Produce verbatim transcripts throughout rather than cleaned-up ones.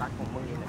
รักของมึงนี่แหละ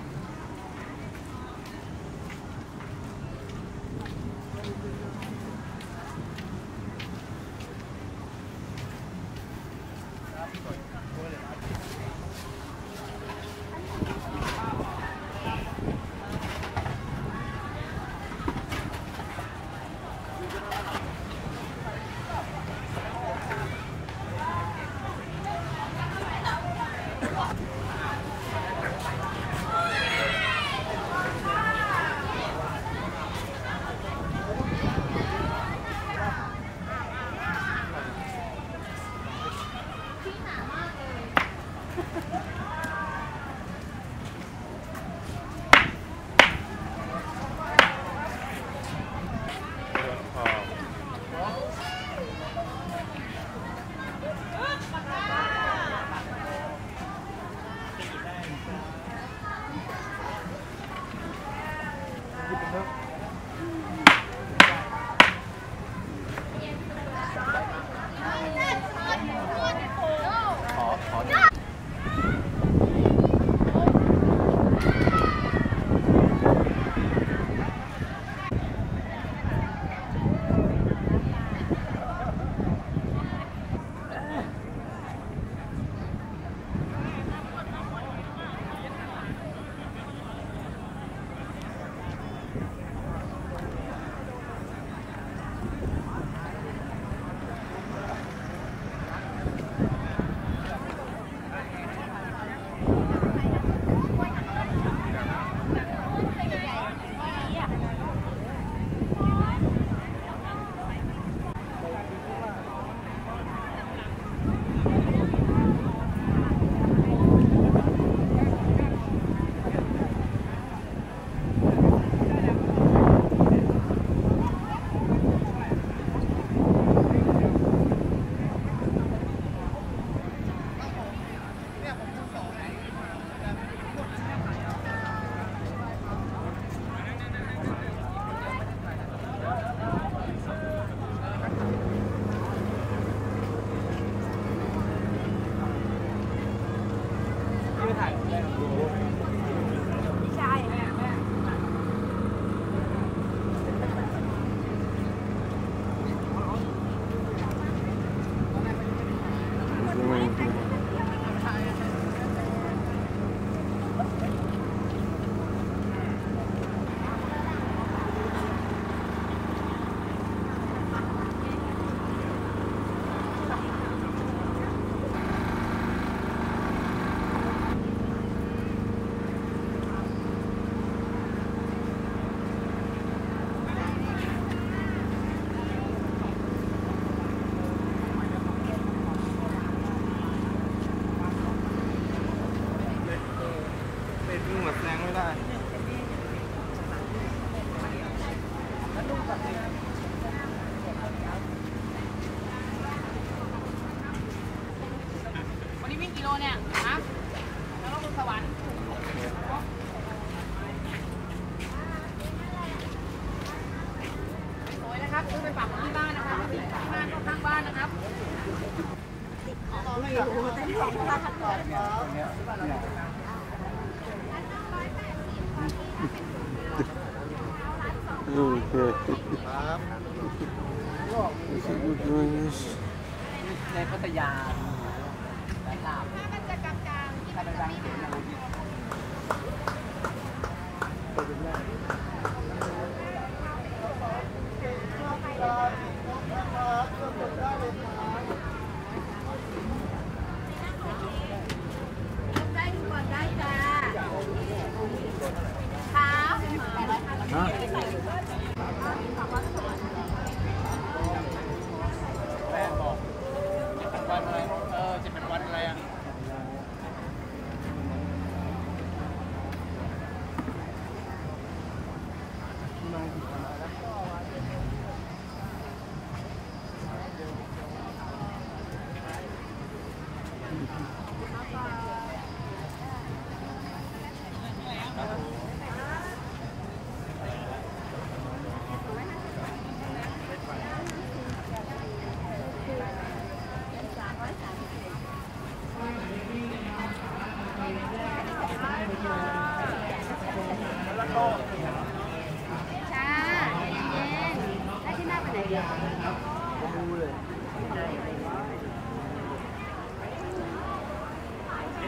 วันนี้วิ่งกิโลเนี่ยนะแล้วก็บนสวรรค์สวยนะครับซื้อไปฝากที่บ้านนะครับที่บ้านก็ข้างบ้านนะครับไม่รู้แต่ที่สองพันพันก่อนโอเคครับในพัทยาและลาวมันจะกลางๆที่มันจะมีได้ทุกคนได้จ้าครับแม่บอกจะเป็นวันอะไรเออจะเป็นวันอะไรอ่ะ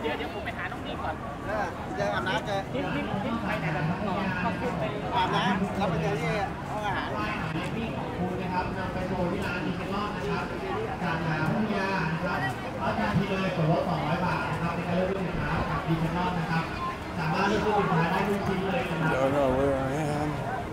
ดี๋ยวเดี๋ยวผมไปหาน้องนี่ก่อนเออเจออาบน้ำเจอทิศทิศทิศไปไหนกันน้องก็ขึ้นไปอาบน้ำแล้วไปเจอที่ห้องอาหารพี่ของคุณนะครับนำไปโชว์ที่ร้านดีเป็นรอบนะครับจากหาห้องยานะครับแล้วการที่เลยส่วนลดสองร้อยบาทนะครับในการเลือกสินค้ากับดีเป็นรอบนะครับสามารถเลือกสินค้าได้ทุกชิ้นเลยนะครับ Don't know where I am.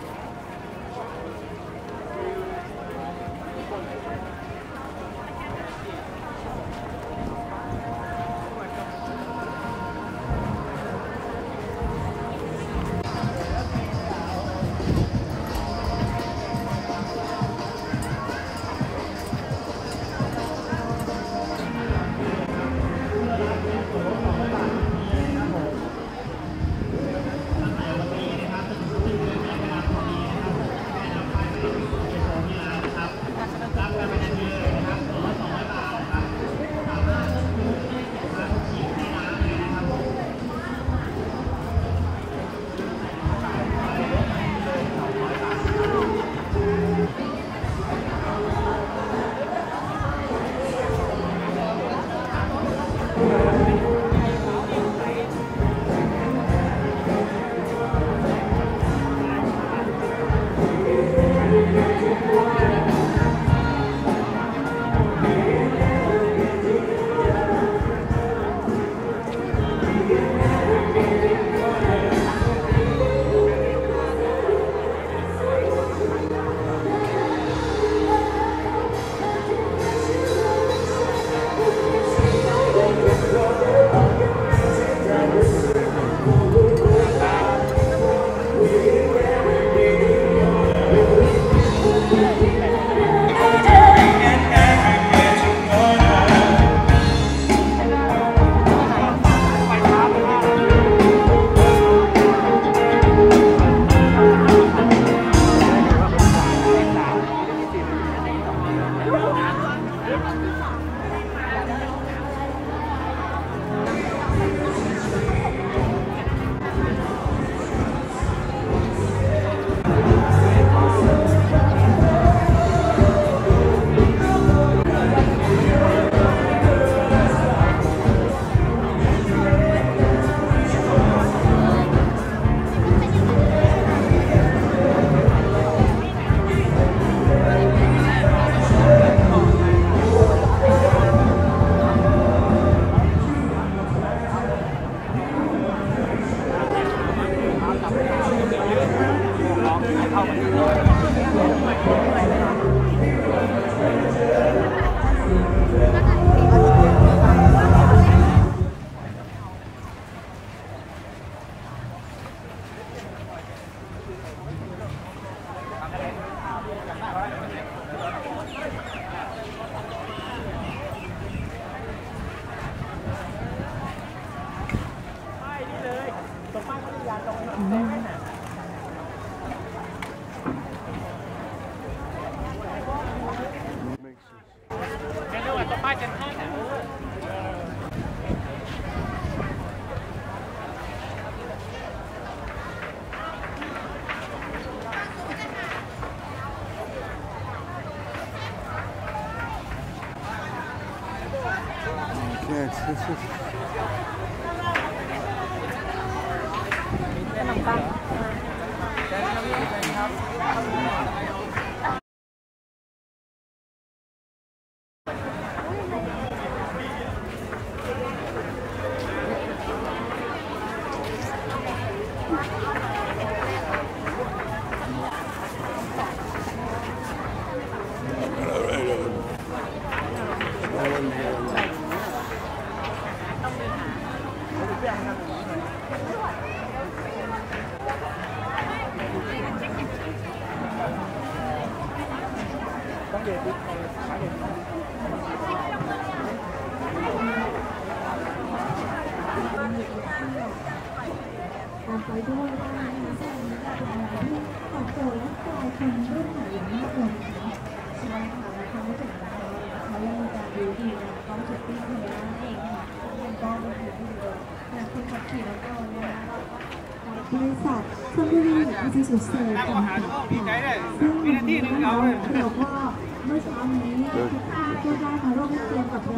ป้ายเซ็นทรัลน่ะขนมปังไปด้วยนะคะสวัสดีค่ะเป็นอะไรที่ตอบโจทย์และกลายเป็นรุ่นใหม่อย่างมากเลยนะคะใช่ค่ะและเขาไม่ถึงนะคะเขายังมีการดูดีนะต้องชุดติ้งเทนั่นเองค่ะเป็นกล้องมือถือที่ดีและคุณขับขี่รถยนต์นะคะบริษัทชลบุรีอีซูซูเซอร์จำกัดค่ะซึ่งวันนี้นะคะเราก็เมื่อเช้านี้ทุกท่านก็ได้มาร่วมเล่นเกมกับ